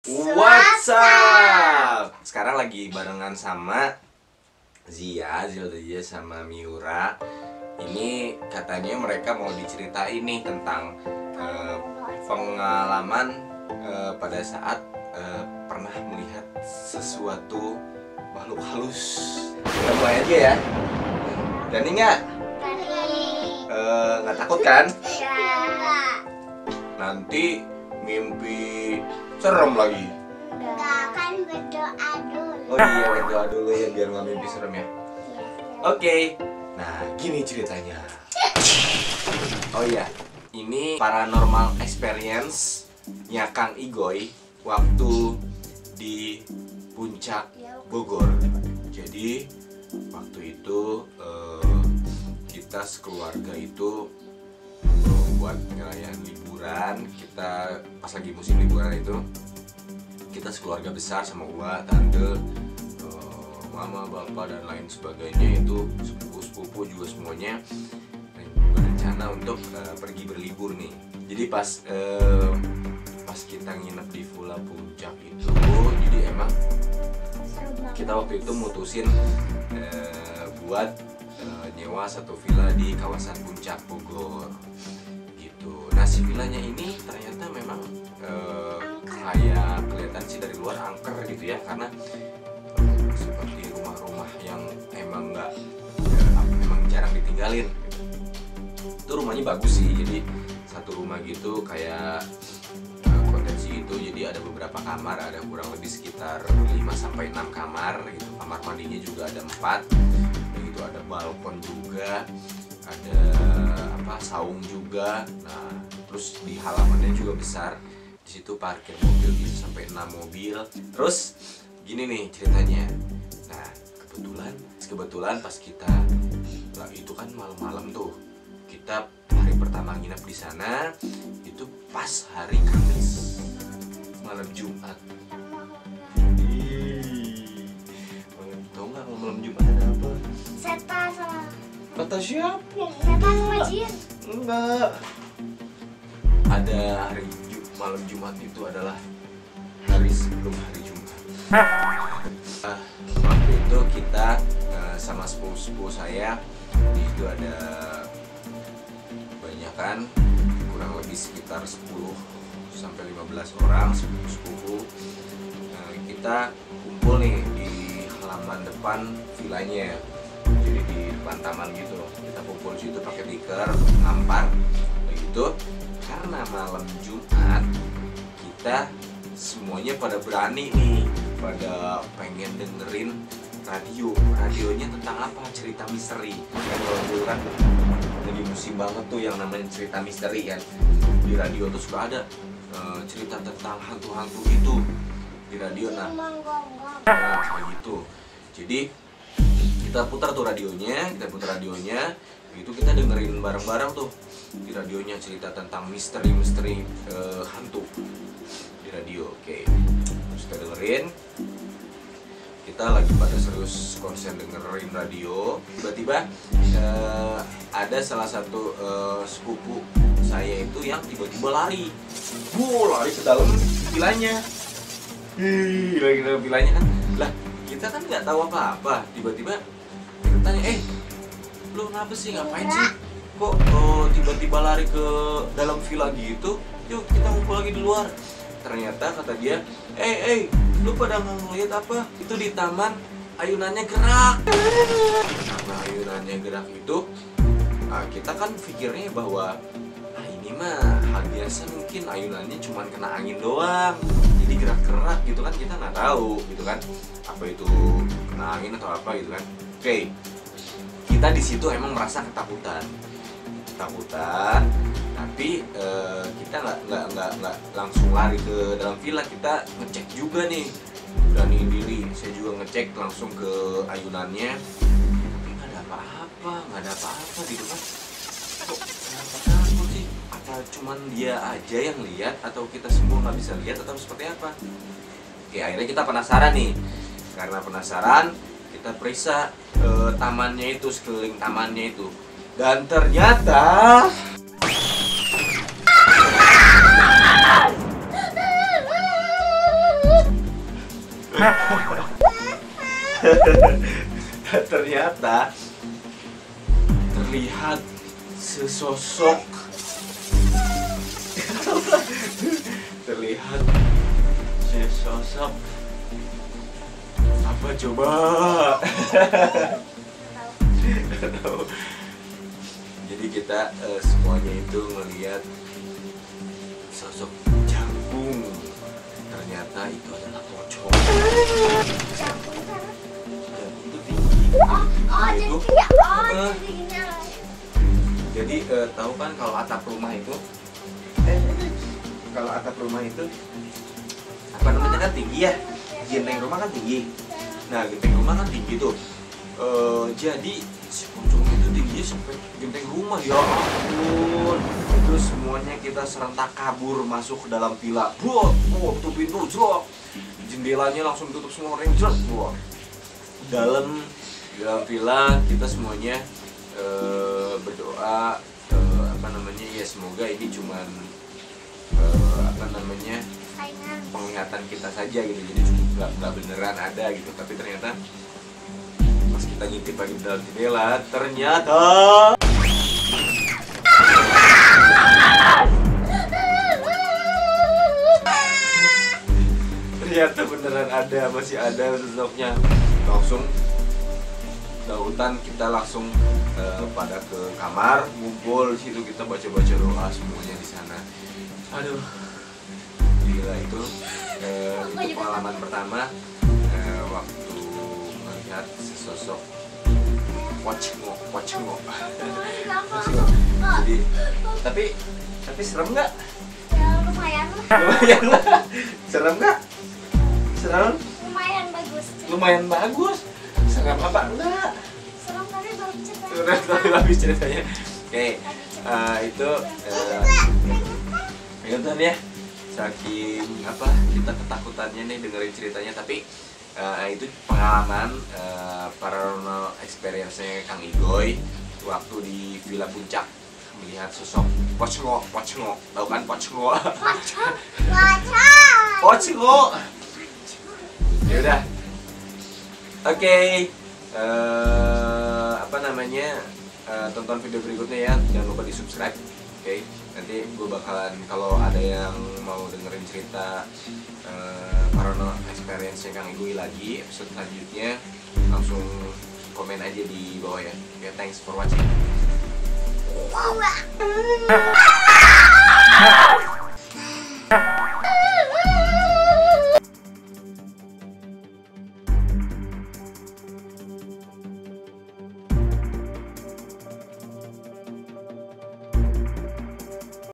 What's up? Sekarang lagi barengan sama Zia sama Miura. Ini katanya mereka mau diceritain nih tentang pengalaman pada saat pernah melihat sesuatu makhluk halus. Kita mulai aja ya. Berani nggak? Nggak takut kan? Nanti mimpi serem lagi. Enggak, kan berdoa dulu. Oh iya, berdoa dulu ya biar nggak mimpi serem ya. Oke. Nah, gini ceritanya. Oh iya, ini paranormal experience-nya Kang Igoy waktu di Puncak Bogor. Jadi waktu itu kita sekeluarga itu buat ngerayain liburan. Kita pas lagi musim liburan itu kita sekeluarga besar sama gua, tante, mama, bapak dan lain sebagainya, itu sepupu-sepupu juga semuanya berencana untuk pergi berlibur nih. Jadi pas kita nginep di Villa Puncak itu, jadi emang kita waktu itu mutusin buat nyewa satu villa di kawasan Puncak Bogor gitu. Nah, si villanya ini ternyata memang kayak kelihatan sih dari luar angker gitu ya, karena seperti rumah-rumah yang emang emang jarang ditinggalin. Itu rumahnya bagus sih, jadi satu rumah gitu kayak potensi itu, jadi ada beberapa kamar, ada kurang lebih sekitar 5-6 kamar gitu. Kamar mandinya juga ada 4 gitu, ada balkon juga, ada saung juga. Nah, terus di halamannya juga besar. Di situ parkir mobil bisa sampai 6 mobil. Terus gini nih ceritanya. Nah, kebetulan pas kita itu kan malam-malam tuh. Kita hari pertama nginep di sana itu pas hari Kamis, malam Jumat. Tahu nggak malam Jumat ada apa? Setan sama. Kata siapa? Setan sama jin. Enggak. Ada malam Jumat itu adalah hari sebelum hari Jumat. Waktu itu kita sama sepupu saya, di situ ada banyak kan, kurang lebih sekitar 10-15 orang sepupu. Kita kumpul nih di halaman depan villanya, jadi di depan taman gitu. Kita kumpul di situ pakai tikar, ngampar begitu. Karena malam Jumat kita semuanya pada berani nih, pada pengen dengerin radionya tentang apa, cerita misteri kan. Kalau dulu kan lagi musim banget tuh yang namanya cerita misteri kan, di radio tuh suka ada cerita tentang hantu-hantu itu di radio. Nah kayak gitu. Jadi kita putar radionya itu kita dengerin bareng-bareng tuh di radionya, cerita tentang misteri hantu di radio. Oke, terus kita dengerin, kita lagi pada serius konsen dengerin radio. Tiba-tiba ada salah satu sepupu saya itu yang tiba-tiba lari ke dalam villanya. Lari ke dalam villanya kan. Lah, kita kan nggak tahu apa-apa. Tiba-tiba kita tanya, lu kenapa sih, ngapain sih? Kok tiba-tiba lari ke dalam villa gitu? Yuk kita ngumpul lagi di luar. Ternyata kata dia, lu pada ngeliat apa? Itu di taman ayunannya gerak. Karena ayunannya gerak itu, kita kan pikirnya bahwa ini mah hal biasa, mungkin ayunannya cuma kena angin doang, jadi gerak-gerak gitu kan. Kita nggak tahu gitu kan, apa itu kena angin atau apa gitu kan. Oke, kita di situ emang merasa ketakutan, tapi kita nggak langsung lari ke dalam villa. Kita ngecek juga nih, beraniin diri. Saya juga ngecek langsung ke ayunannya, tapi nggak ada apa-apa gitu kan. Kok kenapa takut sih? Apa cuman dia aja yang lihat, atau kita semua nggak bisa lihat, atau seperti apa? Oke, akhirnya kita penasaran nih. Karena penasaran, kita periksa tamannya itu, sekeliling tamannya itu, dan ternyata Ternyata terlihat sesosok apa coba? Nggak tahu. Jadi kita semuanya itu melihat sosok jagung. Ternyata itu adalah pocong. Jagung itu tinggi. Jadi tahu kan kalau atap rumah itu apa namanya kan tinggi ya, genteng rumah kan tinggi. Nah genteng rumah kan tinggi tuh. Jadi si pocong itu tingginya sampai genteng rumah, ya ampun. Terus semuanya kita serentak kabur masuk ke dalam villa. Tutup pintu, jrok. Jendelanya langsung tutup semua orang, jrok. Dalam villa kita semuanya berdoa ya semoga ini cuman penglihatan kita saja gitu, jadi nggak beneran ada gitu. Tapi ternyata pas kita ngintip lagi di dalam jendela, ternyata beneran ada, masih ada sosoknya. Langsung dautan kita langsung pada ke kamar, ngumpul di situ, kita baca-baca doa semuanya di sana. Aduh, gila itu pengalaman pertama waktu melihat sesosok pocong. Jadi tapi serem nggak? Ya, lumayan lah. Serem nggak? Serem? Lumayan bagus. Serem apa enggak? Serem tapi Habis ceritanya. Oke, itu Nonton ya, saking kita ketakutannya nih dengerin ceritanya. Tapi itu pengalaman paranormal experience-nya Kang Igoy waktu di Villa Puncak melihat sosok pocong. Tahu kan pocong? Pocong. Ya udah. Oke. Tonton video berikutnya ya. Jangan lupa di-subscribe. Oke. Nanti gue bakalan, kalau ada yang mau dengerin cerita paranormal experience-nya Kang Igoy lagi, episode selanjutnya, langsung komen aja di bawah ya. Oke, thanks for watching.